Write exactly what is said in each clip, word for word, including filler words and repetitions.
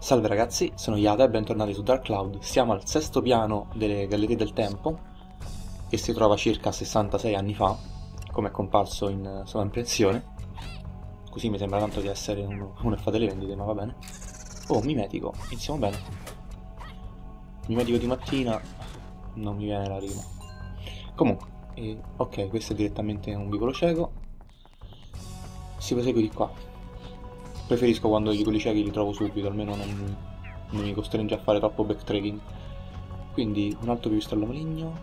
Salve ragazzi, sono Yada e bentornati su Dark Cloud. Siamo al sesto piano delle Gallerie del Tempo, che si trova circa sessantasei anni fa, come è comparso in sovraimpressione. Così mi sembra tanto di essere uno, uno che fa delle vendite, ma va bene. Oh, mimetico, iniziamo bene. Mimetico di mattina, non mi viene la rima. Comunque, eh, ok, questo è direttamente un vicolo cieco. Si prosegue di qua. Preferisco quando i vicoli ciechi li trovo subito, almeno non, non mi costringe a fare troppo backtracking. Quindi un altro pipistrello maligno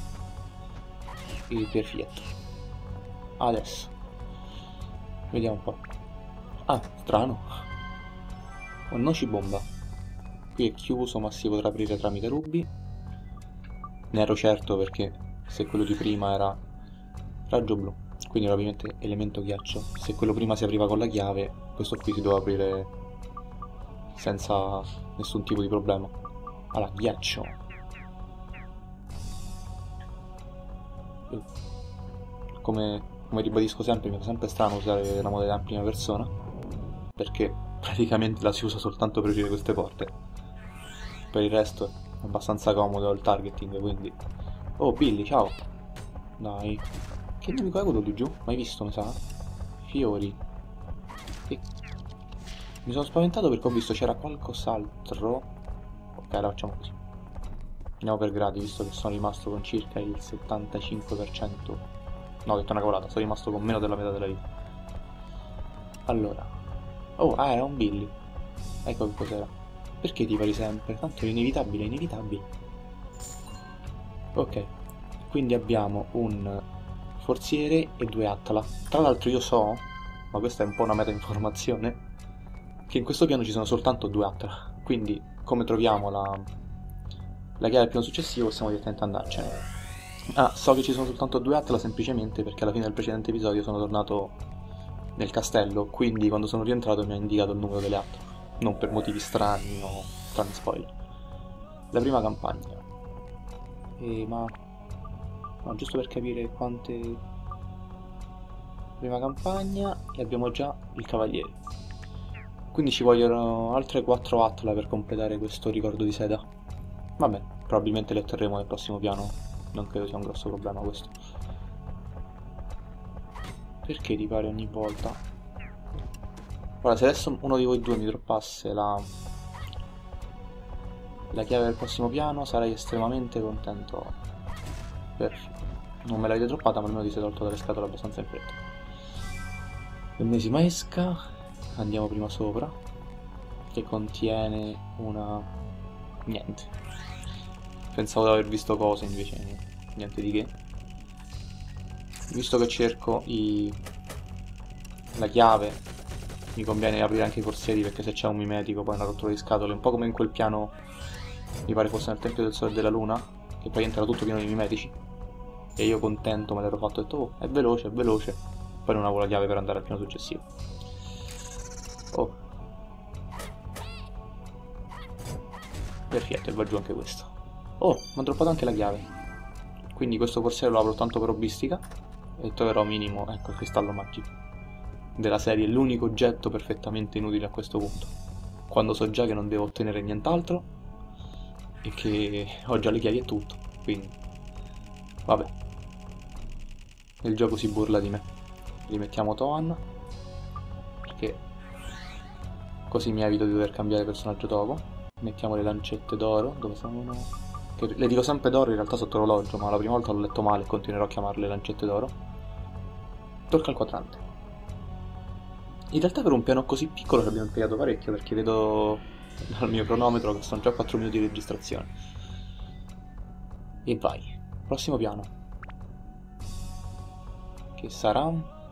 e perfetto. Adesso vediamo un po'. Ah, strano. Un nocibomba. Qui è chiuso ma si potrà aprire tramite rubi. Ne ero certo perché se quello di prima era raggio blu, quindi ovviamente elemento ghiaccio. Se quello prima si apriva con la chiave, questo qui si doveva aprire senza nessun tipo di problema. Allora, ghiaccio. Come, come ribadisco sempre, mi fa sempre strano usare la modalità in prima persona, perché praticamente la si usa soltanto per aprire queste porte. Per il resto è abbastanza comodo il targeting, quindi... Oh, Billy, ciao! Dai... Che nemico è quello di giù? Mai visto, mi sa? Fiori. E... Mi sono spaventato perché ho visto c'era qualcos'altro. Ok, la facciamo così. Andiamo per gradi, visto che sono rimasto con circa il settantacinque per cento. No, ho detto una cavolata, sono rimasto con meno della metà della vita. Allora. Oh, ah, era un Billy. Ecco che cos'era. Perché ti pari sempre? Tanto è inevitabile, è inevitabile. Ok. Quindi abbiamo un... forziere e due Attala. Tra l'altro io so, ma questa è un po' una meta informazione, che in questo piano ci sono soltanto due Attala. Quindi, come troviamo la, la chiave del piano successivo, possiamo direttamente andarcene. Ah, so che ci sono soltanto due Attala semplicemente perché alla fine del precedente episodio sono tornato nel castello, quindi quando sono rientrato mi ha indicato il numero delle Attala. Non per motivi strani o strani spoiler. La prima campagna. E ma... No, giusto per capire quante... Prima campagna e abbiamo già il cavaliere. Quindi ci vogliono altre quattro Attala per completare questo ricordo di Seda. Vabbè, probabilmente le otterremo nel prossimo piano. Non credo sia un grosso problema questo. Perché ti pare ogni volta? Ora, se adesso uno di voi due mi droppasse la... la chiave del prossimo piano, sarei estremamente contento. Perfetto. Non me l'avete droppata, ma almeno ti sei tolto dalle scatole abbastanza in fretta. L'ennesima esca. Andiamo prima sopra, che contiene una... niente. Pensavo di aver visto cose, invece niente di che. Visto che cerco i... la chiave, mi conviene aprire anche i forzieri, perché se c'è un mimetico poi è una rottura di scatole, un po' come in quel piano, mi pare fosse nel Tempio del Sole e della Luna, che praticamente era tutto pieno di mimetici. E io contento me l'ero fatto e ho detto, oh, è veloce, è veloce. Poi non avevo la chiave per andare al piano successivo. Oh. Perfetto, e va giù anche questo. Oh, mi ha droppato anche la chiave. Quindi questo forziere lo apro tanto per hobbistica e troverò minimo, ecco, il cristallo magico della serie, l'unico oggetto perfettamente inutile a questo punto, quando so già che non devo ottenere nient'altro e che ho già le chiavi e tutto, quindi vabbè, il gioco si burla di me. Rimettiamo Toan, perché così mi evito di dover cambiare personaggio dopo. Mettiamo le lancette d'oro, dove sono? Che le dico sempre d'oro in realtà sotto l'orologio, ma la prima volta l'ho letto male e continuerò a chiamarle lancette d'oro. Tocca al quadrante. In realtà per un piano così piccolo ci abbiamo impiegato parecchio, perché vedo dal mio cronometro che sono già quattro minuti di registrazione. E vai, prossimo piano. Che sarà?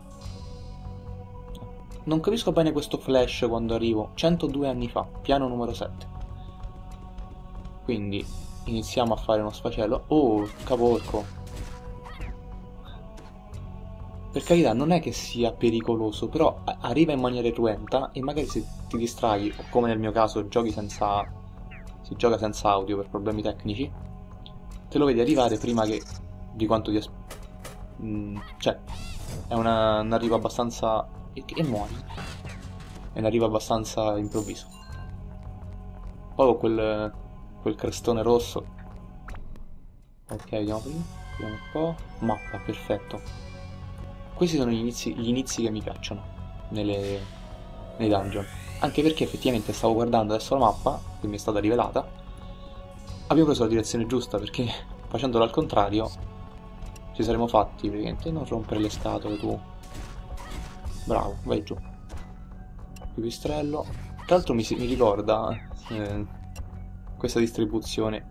Non capisco bene questo flash quando arrivo. centodue anni fa, piano numero sette. Quindi iniziamo a fare uno sfacelo. Oh, caporco. Per carità, non è che sia pericoloso, però arriva in maniera irruenta e magari se ti distrai, o come nel mio caso giochi senza... si gioca senza audio per problemi tecnici, te lo vedi arrivare prima che... di quanto ti... Mm, cioè, è una... un arrivo abbastanza... e, e muori. È un arrivo abbastanza improvviso. Poi ho quel, quel crestone rosso. Ok, vediamo prima. Vediamo un po'. Mappa, perfetto. Questi sono gli inizi, gli inizi che mi piacciono nelle, nei dungeon. Anche perché effettivamente stavo guardando adesso la mappa, che mi è stata rivelata. Abbiamo preso la direzione giusta, perché facendolo al contrario ci saremmo fatti praticamente non rompere le scatole tu. Bravo, vai giù. Pipistrello. Tra l'altro mi, si- mi ricorda eh, questa distribuzione.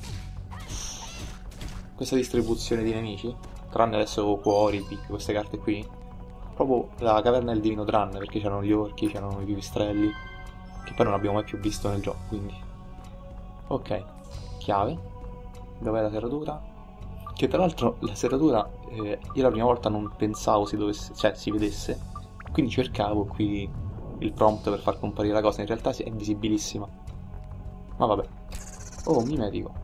Questa distribuzione di nemici. Tranne adesso cuori, picchi, queste carte qui. Proprio la caverna del divino tranne, perché c'erano gli orchi, c'erano i pipistrelli. Che poi non abbiamo mai più visto nel gioco, quindi. Ok. Chiave. Dov'è la serratura? Che tra l'altro la serratura eh, io la prima volta non pensavo si dovesse, cioè si vedesse, quindi cercavo qui il prompt per far comparire la cosa, in realtà è invisibilissima. Ma vabbè. Oh, mimetico.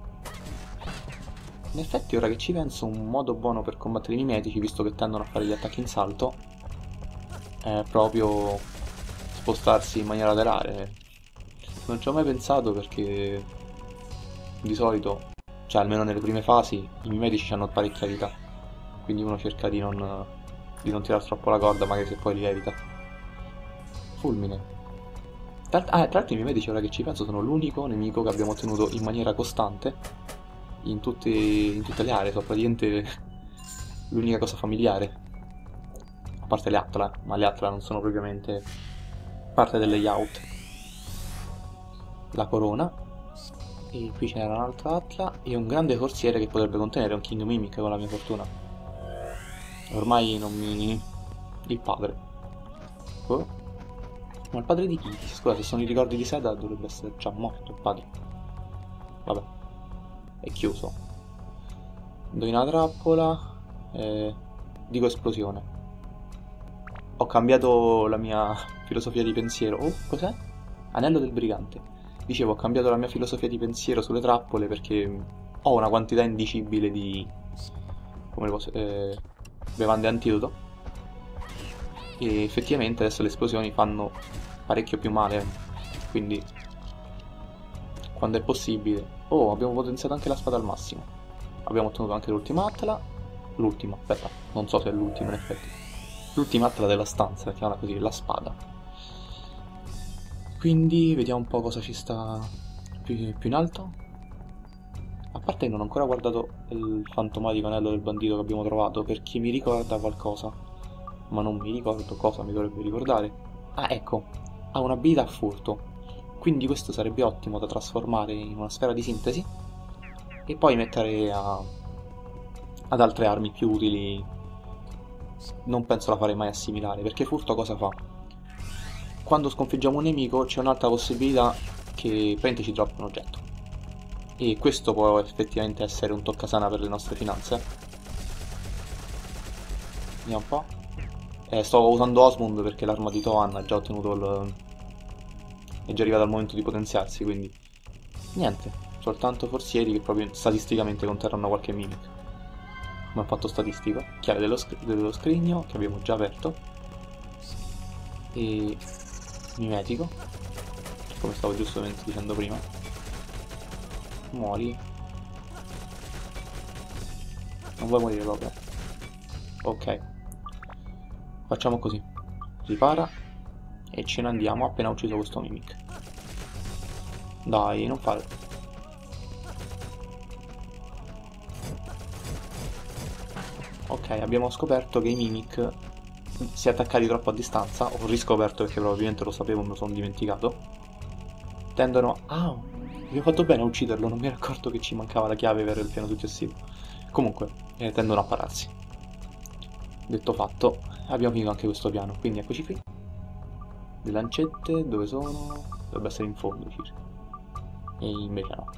In effetti ora che ci penso un modo buono per combattere i mimetici, visto che tendono a fare gli attacchi in salto, è proprio spostarsi in maniera laterale. Non ci ho mai pensato perché di solito, cioè almeno nelle prime fasi, i mimetici hanno parecchia vita, quindi uno cerca di non, di non tirare troppo la corda, magari se poi li evita. Fulmine. Tra, ah, tra l'altro i mimetici, ora che ci penso, sono l'unico nemico che abbiamo ottenuto in maniera costante in tutte, in tutte le aree, sono praticamente l'unica cosa familiare. A parte le Atla, ma le Atla non sono propriamente parte del layout. La corona. E qui c'era un'altra Atla e un grande corsiere che potrebbe contenere un King Mimic con la mia fortuna. Ormai non mi... il padre. Oh. Ma il padre di chi? Scusa, se sono i ricordi di Seda dovrebbe essere già morto il padre. Vabbè. È chiuso. Indovina la trappola. Eh, dico esplosione. Ho cambiato la mia filosofia di pensiero. Oh, cos'è? Anello del brigante. Dicevo, ho cambiato la mia filosofia di pensiero sulle trappole perché ho una quantità indicibile di... come le posso... Eh, bevande antidoto. E effettivamente adesso le esplosioni fanno parecchio più male. Quindi, quando è possibile... Oh, abbiamo potenziato anche la spada al massimo. Abbiamo ottenuto anche l'ultima Atla. L'ultima, aspetta, non so se è l'ultima in effetti. L'ultima Atla della stanza, chiamala così, la spada. Quindi vediamo un po' cosa ci sta più, più in alto. A parte che non ho ancora guardato il fantomatico anello del bandito che abbiamo trovato, perché mi ricorda qualcosa. Ma non mi ricordo cosa mi dovrebbe ricordare. Ah, ecco, ha un'abilità a furto. Quindi questo sarebbe ottimo da trasformare in una sfera di sintesi e poi mettere a, ad altre armi più utili. Non penso la farei mai assimilare, perché furto cosa fa? Quando sconfiggiamo un nemico c'è un'altra possibilità che praticamente ci droppa un oggetto. E questo può effettivamente essere un toccasana per le nostre finanze. Vediamo un po'. Eh, sto usando Osmond perché l'arma di Toan ha già ottenuto il... è già arrivata al momento di potenziarsi, quindi... niente, soltanto forzieri che proprio statisticamente conterranno qualche mimic. Come ho fatto statistico. Chiave dello, scr dello scrigno che abbiamo già aperto. E... mimetico, come stavo giustamente dicendo prima. Muori. Non vuoi morire proprio. Ok. Facciamo così. Ripara. E ce ne andiamo appena ucciso questo mimic. Dai, non fare. Ok, abbiamo scoperto che i mimic, si attaccati troppo a distanza, ho riscoperto perché probabilmente lo sapevo, me lo sono dimenticato, tendono... ah, abbiamo fatto bene a ucciderlo, non mi ero accorto che ci mancava la chiave per il piano successivo. Comunque, eh, tendono a pararsi. Detto fatto, abbiamo finito anche questo piano, quindi eccoci qui. Le lancette, dove sono? Dovrebbe essere in fondo circa. E invece no.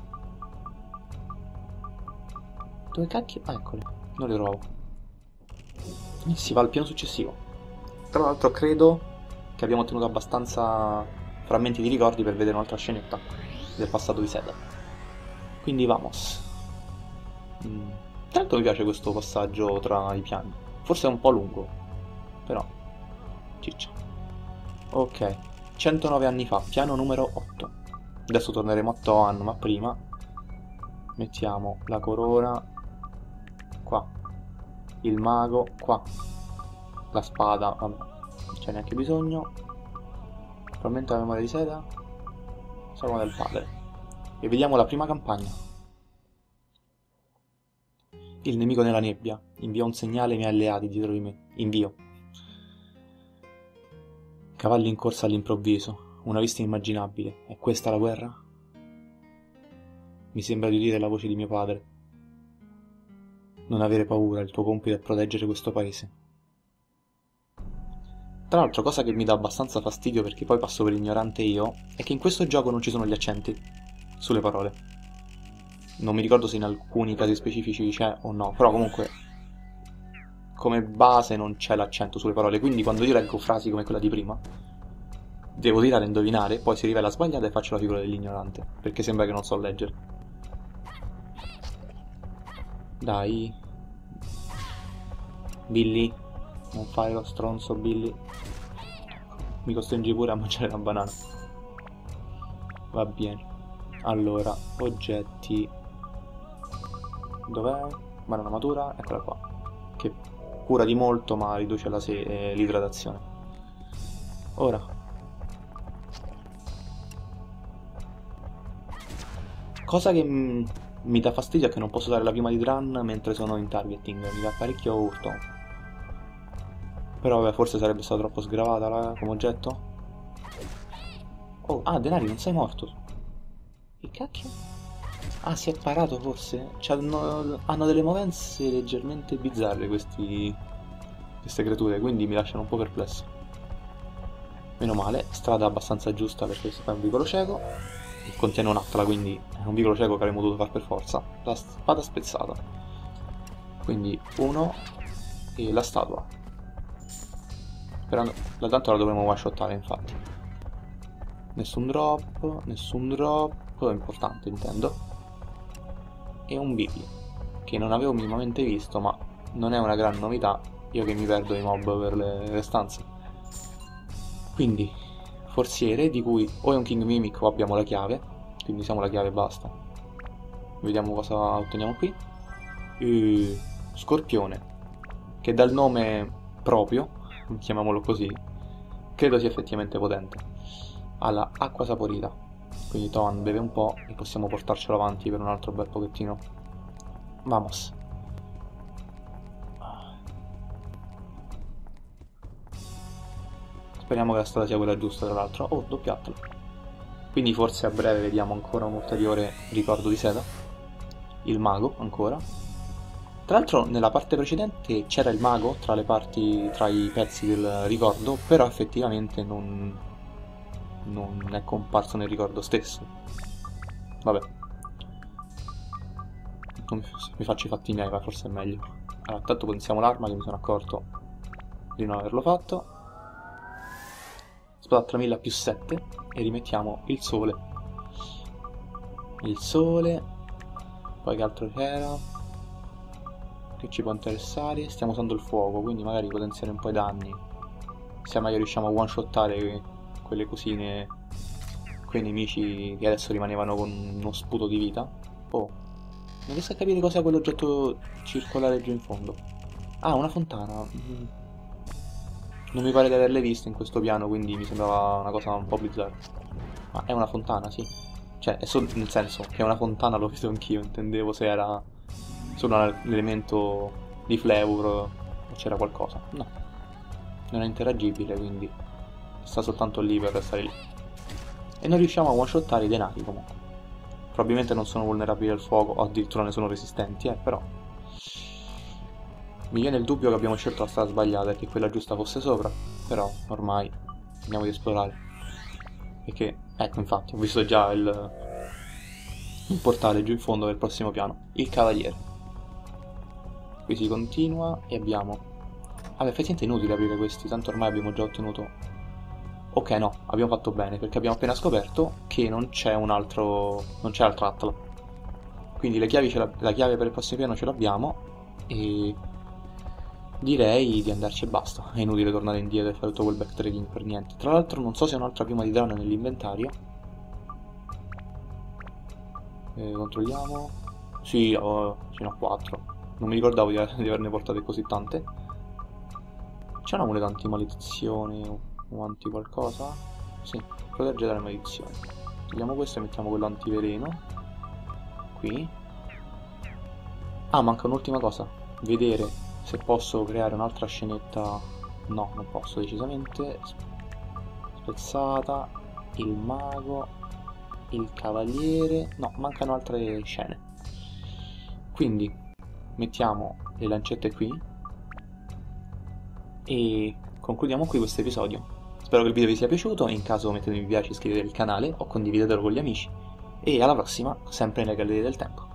Dove cacchio? Ah, eccole, non le trovo. E si va al piano successivo. Tra l'altro credo che abbiamo ottenuto abbastanza frammenti di ricordi per vedere un'altra scenetta del passato di Seda. Quindi vamos. Mm. Tra l'altro mi piace questo passaggio tra i piani. Forse è un po' lungo, però ciccia. Ok, centonove anni fa, piano numero otto. Adesso torneremo a Toan, ma prima mettiamo la corona qua, il mago qua, la spada, vabbè, non c'è neanche bisogno, probabilmente la memoria di seta, salmo del padre. E vediamo la prima campagna. Il nemico nella nebbia, invia un segnale ai miei alleati dietro di me, invio. Cavalli in corsa all'improvviso, una vista immaginabile, è questa la guerra? Mi sembra di udire la voce di mio padre. Non avere paura, il tuo compito è proteggere questo paese. Tra l'altro, cosa che mi dà abbastanza fastidio perché poi passo per ignorante io, è che in questo gioco non ci sono gli accenti sulle parole. Non mi ricordo se in alcuni casi specifici c'è o no, però comunque come base non c'è l'accento sulle parole, quindi quando io leggo frasi come quella di prima devo tirare a indovinare, poi si rivela sbagliata e faccio la figura dell'ignorante, perché sembra che non so leggere. Dai Billy, non fai lo stronzo Billy. Mi costringi pure a mangiare una banana. Va bene. Allora, oggetti. Dov'è? Banana matura, eccola qua. Che cura di molto ma riduce la se- eh, l'idratazione. Ora. Cosa che m- mi dà fastidio è che non posso dare la prima di Dran mentre sono in targeting. Mi dà parecchio urto. Però vabbè, forse sarebbe stata troppo sgravata la, come oggetto. Oh, ah, Denari, non sei morto. Che cacchio? Ah, si è parato forse? C'hanno, hanno delle movenze leggermente bizzarre questi, queste creature, quindi mi lasciano un po' perplesso. Meno male, strada abbastanza giusta perché si fa un vicolo cieco. Contiene un'atla, quindi è un vicolo cieco che avremmo dovuto fare per forza. La spada spezzata. Quindi uno e la statua. Sperando, da tanto la dovremmo one-shottare infatti. Nessun drop, nessun drop, quello è importante intendo. E un Billy, che non avevo minimamente visto, ma non è una gran novità, io che mi perdo i mob per le, le stanze. Quindi, forziere, di cui o è un King Mimic o abbiamo la chiave, quindi usiamo la chiave e basta. Vediamo cosa otteniamo qui. E... Scorpione, che dal nome proprio, chiamiamolo così, credo sia effettivamente potente. Ha la acqua saporita, quindi Toan beve un po' e possiamo portarcelo avanti per un altro bel pochettino. Vamos. Speriamo che la strada sia quella giusta, tra l'altro. Oh, doppiatelo. Quindi forse a breve vediamo ancora un ulteriore ricordo di seta. Il mago, ancora. Tra l'altro nella parte precedente c'era il mago tra le parti, tra i pezzi del ricordo, però effettivamente non, non è comparso nel ricordo stesso. Vabbè. Non mi faccio i fatti miei, ma forse è meglio. Allora, intanto potenziamo l'arma che mi sono accorto di non averlo fatto. Spada a tremila più sette e rimettiamo il sole. Il sole. Poi che altro c'era? Che ci può interessare? Stiamo usando il fuoco, quindi magari potenziare un po' i danni. Se mai riusciamo a one-shottare quelle cosine, quei nemici che adesso rimanevano con uno sputo di vita. Oh, non riesco a capire cos'è quell'oggetto circolare giù in fondo. Ah, una fontana. Non mi pare di averle viste in questo piano, quindi mi sembrava una cosa un po' bizzarra. Ma è una fontana, sì. Cioè, è solo nel senso che è una fontana, l'ho visto anch'io, intendevo se era solo l'elemento di flavor o c'era qualcosa. No, non è interagibile, quindi sta soltanto lì per restare lì. E non riusciamo a one-shottare i denari comunque. Probabilmente non sono vulnerabili al fuoco, o addirittura ne sono resistenti, eh, però mi viene il dubbio che abbiamo scelto la strada sbagliata e che quella giusta fosse sopra, però ormai andiamo ad esplorare. Perché, ecco infatti, ho visto già il, il portale giù in fondo del prossimo piano, il cavaliere. Qui si continua e abbiamo... Ah, effettivamente è inutile aprire questi, tanto ormai abbiamo già ottenuto... Ok, no, abbiamo fatto bene, perché abbiamo appena scoperto che non c'è un altro... non c'è altra atla. Quindi le chiavi ce la... la chiave per il prossimo piano ce l'abbiamo e... direi di andarci e basta. È inutile tornare indietro e fare tutto quel backtracking per niente. Tra l'altro non so se ho un'altra prima di Dran nell'inventario. Eh, controlliamo. Sì, ho, ce ne ho quattro. Non mi ricordavo di, di averne portate così tante. C'è una moneta anti-maledizione o anti qualcosa? Sì, protegge dalle maledizioni. Togliamo questo e mettiamo quello antiveleno. Qui. Ah, manca un'ultima cosa. Vedere se posso creare un'altra scenetta. No, non posso decisamente. Spezzata. Il mago. Il cavaliere. No, mancano altre scene. Quindi mettiamo le lancette qui e concludiamo qui questo episodio. Spero che il video vi sia piaciuto e in caso mettete mi piace, iscrivetevi al canale o condividetelo con gli amici. E alla prossima, sempre nelle gallerie del tempo.